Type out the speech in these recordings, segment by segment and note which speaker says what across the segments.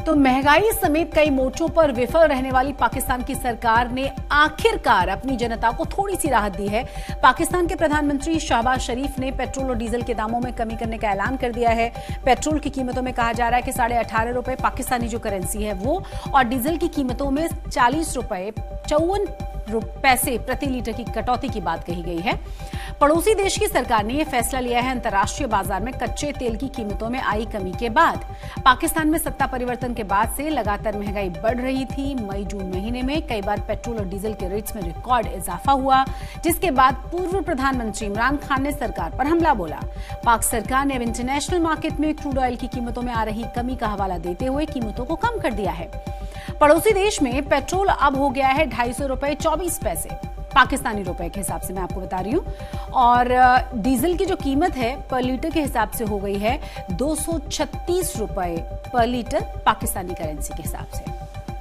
Speaker 1: तो महंगाई समेत कई मोर्चों पर विफल रहने वाली पाकिस्तान की सरकार ने आखिरकार अपनी जनता को थोड़ी सी राहत दी है। पाकिस्तान के प्रधानमंत्री शहबाज शरीफ ने पेट्रोल और डीजल के दामों में कमी करने का ऐलान कर दिया है। पेट्रोल की कीमतों में कहा जा रहा है कि 18.5 रुपए पाकिस्तानी जो करेंसी है वो, और डीजल की कीमतों में 40 रुपए 54 पैसे प्रति लीटर की कटौती की बात कही गई है। पड़ोसी देश की सरकार ने यह फैसला लिया है अंतर्राष्ट्रीय बाजार में कच्चे तेल की कीमतों में आई कमी के बाद। पाकिस्तान में सत्ता परिवर्तन के बाद से लगातार महंगाई बढ़ रही थी। मई जून महीने में कई बार पेट्रोल और डीजल के रेट्स में रिकॉर्ड इजाफा हुआ, जिसके बाद पूर्व प्रधानमंत्री इमरान खान ने सरकार पर हमला बोला। पाक सरकार ने अब इंटरनेशनल मार्केट में क्रूड ऑयल की कीमतों में आ रही कमी का हवाला देते हुए कीमतों को कम कर दिया है। पड़ोसी देश में पेट्रोल अब हो गया है 250 रुपए 24 पैसे पाकिस्तानी रुपए के हिसाब से, मैं आपको बता रही हूं, और डीजल की जो कीमत है पर लीटर के हिसाब से हो गई है 236 रुपए पर लीटर पाकिस्तानी करेंसी के हिसाब से।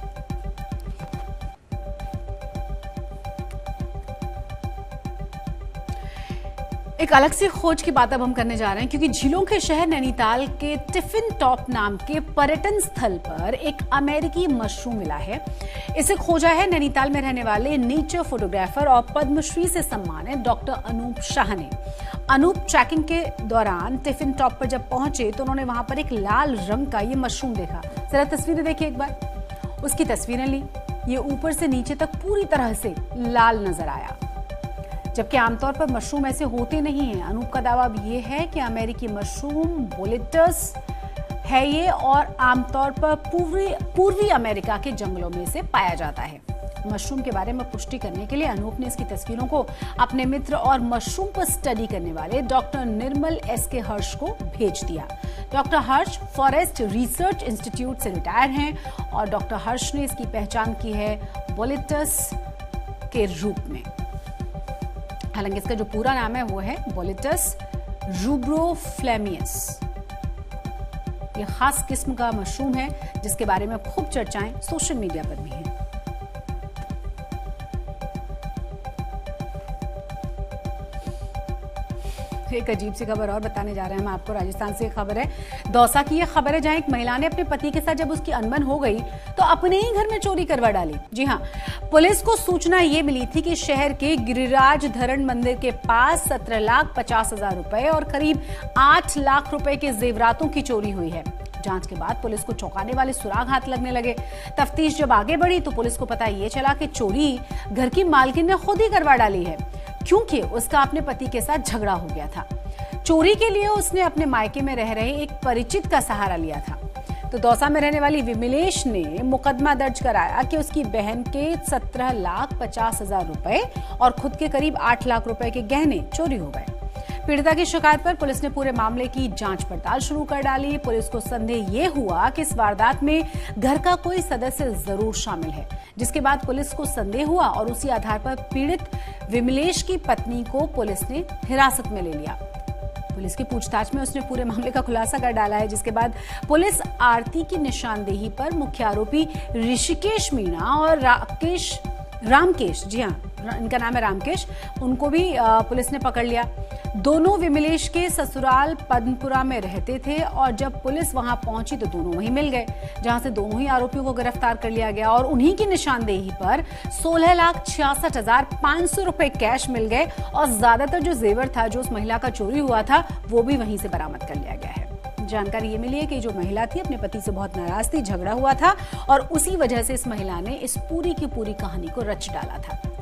Speaker 1: एक अलग सी खोज की बात अब हम करने जा रहे हैं, क्योंकि झीलों के शहर नैनीताल के टिफिन टॉप नाम के पर्यटन स्थल पर एक अमेरिकी मशरूम मिला है। इसे खोजा है नैनीताल में रहने वाले नेचर फोटोग्राफर और पद्मश्री से सम्मानित डॉक्टर अनूप शाह ने। अनूप ट्रैकिंग के दौरान टिफिन टॉप पर जब पहुंचे तो उन्होंने वहां पर एक लाल रंग का ये मशरूम देखा। जरा तस्वीरें देखिए एक बार। उसकी तस्वीरें ली, ये ऊपर से नीचे तक पूरी तरह से लाल नजर आया, जबकि आमतौर पर मशरूम ऐसे होते नहीं हैं। अनूप का दावा अब ये है कि अमेरिकी मशरूम बोलेटस है ये, और आमतौर पर पूर्वी अमेरिका के जंगलों में से पाया जाता है। मशरूम के बारे में पुष्टि करने के लिए अनूप ने इसकी तस्वीरों को अपने मित्र और मशरूम पर स्टडी करने वाले डॉक्टर निर्मल एस.के. हर्ष को भेज दिया। Doctor Harsh forest research institute से रिटायर हैं और डॉक्टर हर्ष ने इसकी पहचान की है बोलेटस के रूप में। हालांकि इसका जो पूरा नाम है वो है बोलेटस रूब्रोफ्लेमियस। यह खास किस्म का मशरूम है जिसके बारे में खूब चर्चाएं सोशल मीडिया पर भी हैं। एक अजीब सी खबर और बताने जा रहे हैं हम आपको। राजस्थान से खबर है, दौसा की यह खबर है, जहां एक महिला ने अपने पति के साथ जब उसकी अनबन हो गई तो अपने ही घर में चोरी करवा डाली। जी हां, पुलिस को सूचना यह मिली थी कि शहर के गिरिराज धरण मंदिर के पास 17,50,000 रुपए और करीब 8 लाख रुपए के जेवरातों की चोरी हुई है। जांच के बाद पुलिस को चौंकाने वाले सुराग हाथ लगने लगे। तफ्तीश जब आगे बढ़ी तो पुलिस को पता ये चला कि चोरी घर की मालकिन ने खुद ही करवा डाली है, क्योंकि उसका अपने पति के साथ झगड़ा हो गया था। चोरी के लिए उसने अपने मायके में रह रहे एक परिचित का सहारा लिया था। तो दौसा में रहने वाली विमलेश ने मुकदमा दर्ज कराया कि उसकी बहन के 17,50,000 रुपए और खुद के करीब 8 लाख रुपए के गहने चोरी हो गए। पीड़िता की शिकायत पर पुलिस ने पूरे मामले की जांच पड़ताल शुरू कर डाली। पुलिस को संदेह ये हुआ कि इस वारदात में घर का कोई सदस्य जरूर शामिल है, जिसके बाद पुलिस को संदेह हुआ और उसी आधार पर पीड़ित विमलेश की पत्नी को पुलिस ने हिरासत में ले लिया। पुलिस की पूछताछ में उसने पूरे मामले का खुलासा कर डाला है, जिसके बाद पुलिस आरती की निशानदेही पर मुख्य आरोपी ऋषिकेश मीणा और रामकेश, जी हाँ इनका नाम है रामकेश, उनको भी पुलिस ने पकड़ लिया। दोनों विमलेश के ससुराल पद्मपुरा में रहते थे और जब पुलिस वहां पहुंची तो दोनों वहीं मिल गए, जहां से दोनों ही आरोपियों को गिरफ्तार कर लिया गया और उन्हीं की निशानदेही पर 16,66,500 रुपए कैश मिल गए और ज्यादातर जो जेवर था जो उस महिला का चोरी हुआ था वो भी वहीं से बरामद कर लिया गया है। जानकारी ये मिली है कि जो महिला थी अपने पति से बहुत नाराज थी, झगड़ा हुआ था और उसी वजह से इस महिला ने इस पूरी की पूरी कहानी को रच डाला था।